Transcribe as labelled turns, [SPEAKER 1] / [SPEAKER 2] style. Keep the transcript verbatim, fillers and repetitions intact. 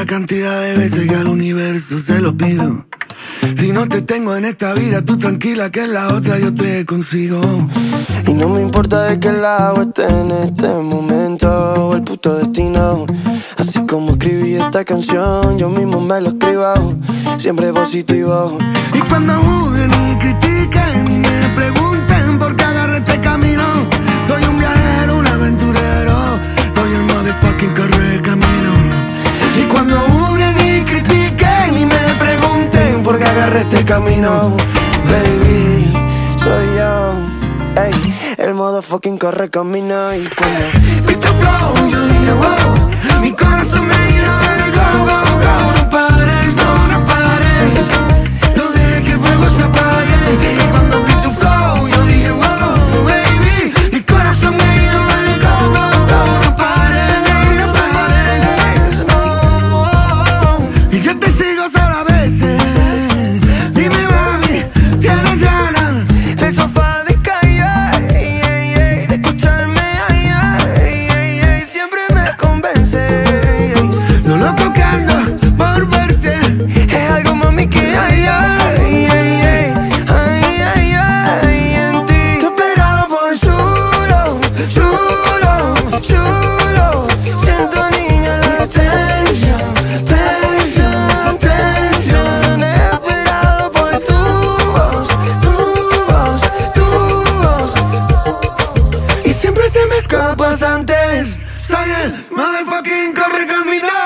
[SPEAKER 1] la cantidad de veces que al universo se lo pido. Si no te tengo en esta vida, tú tranquila que en la otra yo te consigo.
[SPEAKER 2] Y no me importa de qué lado esté en este momento o el puto destino. Así como escribí esta canción, yo mismo me lo escribo, siempre positivo.
[SPEAKER 1] Y cuando juzguen y critiquen y me pregunten por qué agarré este camino, soy un viajero, un aventurero, soy el motherfucking correcamino. Y cuando juzguen y critiquen y me pregunten por qué agarré este camino,
[SPEAKER 2] Baby, soy yo, ey, el motherfucking correcamino. Y cuando
[SPEAKER 1] vi tu flow, yo dije wow, mi corazón me dio el go, go, go. No pares, no, no pares, no dejes que el fuego se apague. Y cuando vi tu flow, yo dije wow, baby, mi corazón me dio el go, go, go. No pares, no, no pares, no. Y yo te sigo solo a veces. Dime mami, ¿tienes ganas
[SPEAKER 2] del sofá de calle, ey, ey, ey, de escucharme, ay, ay, ay, ay, siempre me convence.
[SPEAKER 1] lo loco que ando por verte?
[SPEAKER 2] Es algo, mami, que ay, ay, ay, ay, ay, ay, ay, en ti. Te he esperado por chulo, chulo, chulo. Siento, niña, la tensión, tensión, tensión. He esperado por tu voz, tu voz, tu voz.
[SPEAKER 1] Y siempre te me escapas antes. Soy el motherfucking correcamino.